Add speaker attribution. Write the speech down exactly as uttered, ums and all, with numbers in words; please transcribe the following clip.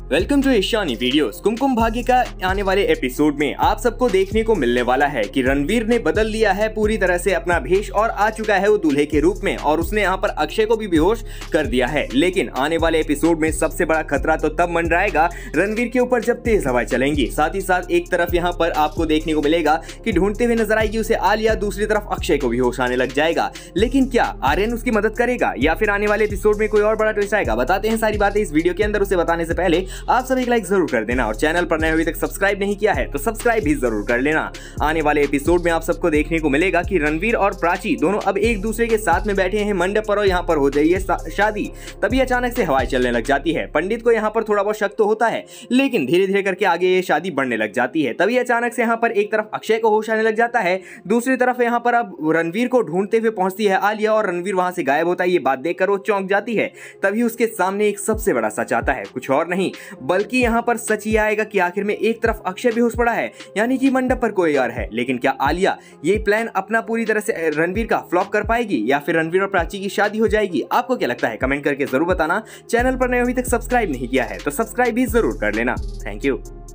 Speaker 1: Welcome to Ishani videos. Kumkum Bhagya का आने वाले एपिसोड में आप सबको देखने को मिलने वाला है कि रणवीर ने बदल लिया है पूरी तरह से अपना भेष और आ चुका है वो दूल्हे के रूप में, और उसने यहाँ पर अक्षय को भी बेहोश कर दिया है। लेकिन आने वाले एपिसोड में सबसे बड़ा खतरा तो तब मंडराएगा रणवीर के ऊपर जब तेज हवाएं चलेंगी। साथ ही साथ एक तरफ यहाँ पर आपको देखने को मिलेगा कि ढूंढते हुए नजर आएगी उसे आलिया, दूसरी तरफ अक्षय को भी होश आने लग जाएगा। लेकिन क्या आर्यन उसकी मदद करेगा या फिर आने वाले एपिसोड में कोई और बड़ा ट्विस्ट आएगा? बताते हैं सारी बातें इस वीडियो के अंदर। उसे बताने से पहले आप सब एक लाइक जरूर कर देना और चैनल पर नए अभी तक सब्सक्राइब नहीं किया है तो सब्सक्राइब भी जरूर कर लेना। आने वाले एपिसोड में आप सबको देखने को मिलेगा कि रणवीर और प्राची दोनों अब एक दूसरे के साथ में बैठे हैं मंडप पर और यहाँ पर हो जाइए शादी। तभी अचानक से हवाएं चलने लग जाती है। पंडित को यहाँ पर थोड़ा बहुत शक तो होता है, लेकिन धीरे धीरे करके आगे ये शादी बढ़ने लग जाती है। तभी अचानक से यहाँ पर एक तरफ अक्षय को होश आने लग जाता है, दूसरी तरफ यहाँ पर अब रणवीर को ढूंढते हुए पहुंचती है आलिया और रणवीर वहां से गायब होता है। ये बात देखकर वो चौंक जाती है। तभी उसके सामने एक सबसे बड़ा सच आता है, कुछ और नहीं बल्कि यहाँ पर सच ये आएगा कि आखिर में एक तरफ अक्षय बेहोश पड़ा है, यानी कि मंडप पर कोई और है। लेकिन क्या आलिया ये प्लान अपना पूरी तरह से रणवीर का फ्लॉप कर पाएगी या फिर रणवीर और प्राची की शादी हो जाएगी? आपको क्या लगता है कमेंट करके जरूर बताना। चैनल पर नए अभी तक सब्सक्राइब नहीं किया है तो सब्सक्राइब भी जरूर कर लेना। Thank you.